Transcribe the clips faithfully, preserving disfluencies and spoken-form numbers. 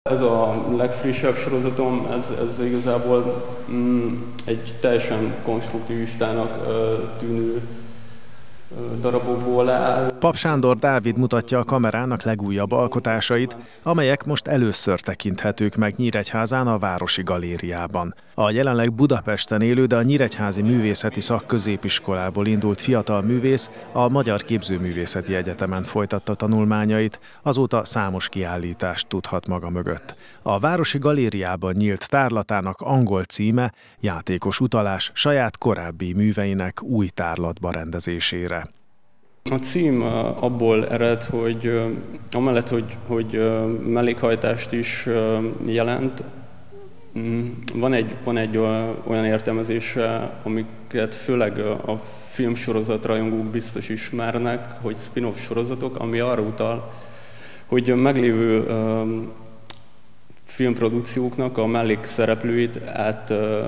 Ez a legfrissebb sorozatom, ez, ez igazából mm, egy teljesen konstruktivistának tűnő darabokból áll. Pap Sándor Dávid mutatja a kamerának legújabb alkotásait, amelyek most először tekinthetők meg Nyíregyházán a Városi Galériában. A jelenleg Budapesten élő, de a Nyíregyházi Művészeti Szakközépiskolából indult fiatal művész a Magyar Képzőművészeti Egyetemen folytatta tanulmányait, azóta számos kiállítást tudhat maga mögött. A Városi Galériában nyílt tárlatának angol címe játékos utalás saját korábbi műveinek új tárlatba rendezésére. A cím abból ered, hogy amellett, hogy, hogy mellékhajtást is jelent, van egy, van egy olyan értelmezése, amiket főleg a filmsorozat rajongók biztos ismernek, hogy spin-off sorozatok, ami arra utal, hogy meglévő filmprodukcióknak a mellékszereplőit át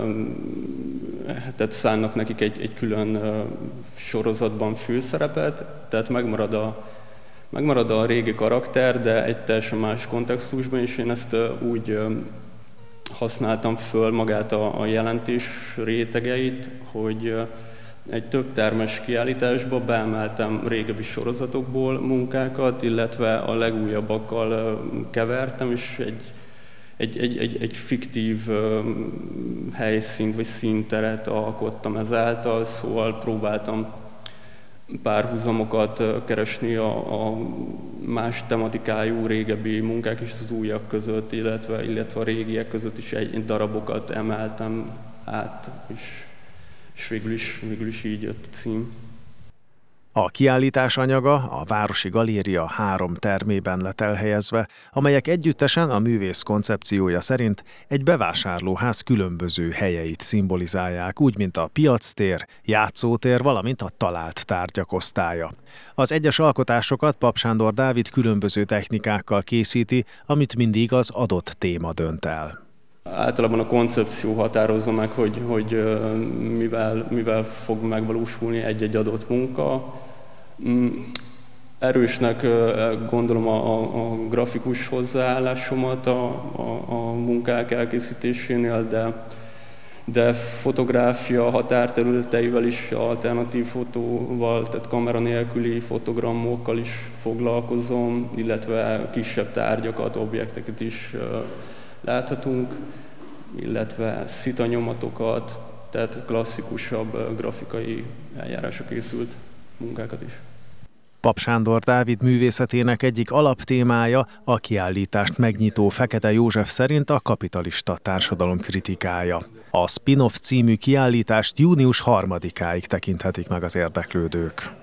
tehát szánnak nekik egy, egy külön sorozatban főszerepet, tehát megmarad a, megmarad a régi karakter, de egy teljesen más kontextusban, és én ezt úgy használtam föl magát a, a jelentés rétegeit, hogy egy több termes kiállításba beemeltem régebbi sorozatokból munkákat, illetve a legújabbakkal kevertem, és egy Egy, egy, egy, egy fiktív uh, helyszínt vagy színteret alkottam ezáltal, szóval próbáltam párhuzamokat uh, keresni a, a más tematikájú régebbi munkák és az újak között, illetve, illetve a régiek között is egy, egy darabokat emeltem át, és, és végül, is, végül is így jött a cím. A kiállítás anyaga a Városi Galéria három termében lett elhelyezve, amelyek együttesen a művész koncepciója szerint egy bevásárlóház különböző helyeit szimbolizálják, úgy, mint a piactér, játszótér, valamint a talált tárgyak osztálya. Az egyes alkotásokat Pap Sándor Dávid különböző technikákkal készíti, amit mindig az adott téma dönt el. Általában a koncepció határozza meg, hogy, hogy mivel, mivel fog megvalósulni egy-egy adott munka. Erősnek gondolom a, a, a grafikus hozzáállásomat a, a, a munkák elkészítésénél, de, de fotográfia határterületeivel is, alternatív fotóval, tehát kamera nélküli fotogramokkal is foglalkozom, illetve kisebb tárgyakat, objekteket is láthatunk, illetve szitanyomatokat, tehát klasszikusabb grafikai eljárásra készült munkákat is. Pap Sándor Dávid művészetének egyik alaptémája a kiállítást megnyitó Fekete József szerint a kapitalista társadalom kritikája. A Spin-off című kiállítást június harmadikáig tekinthetik meg az érdeklődők.